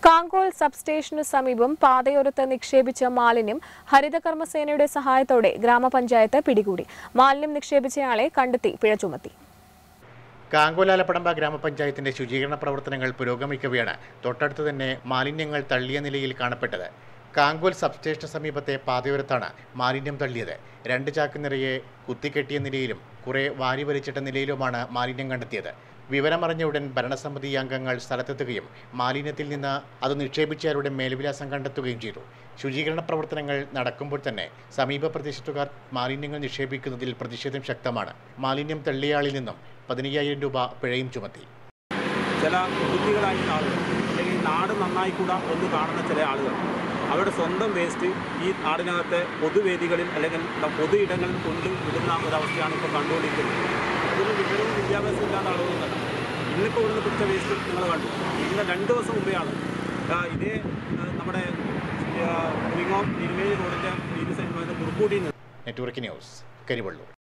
കാങ്കോൽ സബ്സ്റ്റേഷനു സമീപം പാതയോരത്ത് നിക്ഷേപിച്ച മാലിന്യം ഹരിതകർമ്മസേനയുടെ സഹായത്തോടെ ഗ്രാമപഞ്ചായത്ത് പിടികൂടി. മാലിന്യം നിക്ഷേപിച്ചയാളെ കണ്ടെത്തി പിഴ ചുമത്തി. കാങ്കോൽ ആലപ്പടമ്പ ഗ്രാമപഞ്ചായത്തിന്റെ ശുചീകരണ പ്രവർത്തനങ്ങൾ പുരോഗമിക്കവെയാണ് തൊട്ടടുത്ത് തന്നെ മാലിന്യങ്ങൾ തള്ളിയ നിലയിൽ കാണപ്പെട്ടത്. കാങ്കോൽ സബ്സ്റ്റേഷന് സമീപത്തെ പാതയോരത്താണ് മാലിന്യം തള്ളിയത്. 2 ചാക്ക് നിറയെ കുത്തിക്കെട്ടിയ നിലയിലും കുറെ വാരി വലിച്ചിട്ട നിലയിലുമാണ് മാലിന്യം കണ്ടെത്തിയത്. വിവരമറിഞ്ഞ ഉടൻ ഭരണസമിതി അംഗങ്ങൾ സ്ഥലത്തെത്തുകയും മാലിന്യത്തിൽ നിന്ന് അത് നിക്ഷേപിച്ചവരുടെ മേൽവിലാസം കണ്ടെത്തുകയും ചെയ്തു. ശുചീകരണ പ്രവർത്തനങ്ങൾ നടക്കുമ്പോൾ തന്നെ സമീപ പ്രദേശത്തുകാർ മാലിന്യങ്ങൾ നിക്ഷേപിക്കുന്നതിൽ പ്രതിഷേധം ശക്തമാണ്. മാലിന്യം തള്ളിയയാളിൽ നിന്നും 15,000 രൂപ പിഴയും ചുമത്തി. ചില ബുദ്ധികളായിട്ടുള്ള ആളുകൾ അല്ലെങ്കിൽ നാട് നന്നായിക്കൂടാ എന്ന് കാണുന്ന ചില ആളുകൾ അവരുടെ സ്വന്തം വേസ്റ്റ് ഈ നാടിനകത്തെ പൊതുവേദികളിൽ അല്ലെങ്കിൽ പൊതു ഇടങ്ങളിൽ കൊണ്ടുവിടുന്ന ഒരവസ്ഥയാണ് ഇപ്പോൾ കണ്ടുകൊണ്ടിരിക്കുന്നത്. ഇതിന് വിവരവും വിദ്യാഭ്യാസവും ഇല്ലാത്ത ആളുകളൊന്നല്ല. ഇന്നിപ്പോൾ ഇവിടുന്ന് പിടിച്ച വേസ്റ്റ് നിങ്ങൾ കണ്ടു. ഇന്ന് 2 ദിവസം മുമ്പെയാണ് ഇതേ നമ്മുടെ പുളിങ്ങോം തിരുമേനി റോഡിൻ്റെ ഈ സൈഡിൽ കുറുക്കൂട്ടിയിൽ നിന്ന്. Network news, Karivellur.